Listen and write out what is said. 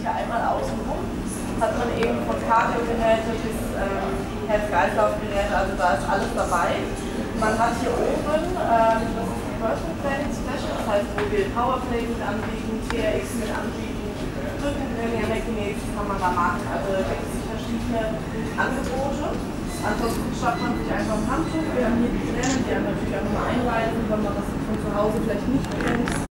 hier einmal außenrum hat man eben von Kardiogeräte bis Herz-Kreislauf-Geräte, also da ist alles dabei. Man hat hier oben, das ist die Personal Training Special, das heißt, wo wir Powerplay mit anbieten, TRX mit anbieten, Rückentraining, Reckenächsten kann man da machen. Also da gibt es verschiedene Angebote. Ansonsten schafft man sich einfach ein Handtuch. Wir haben hier die Trainer, die einem natürlich auch nochmal einweisen, wenn man das von zu Hause vielleicht nicht kennt.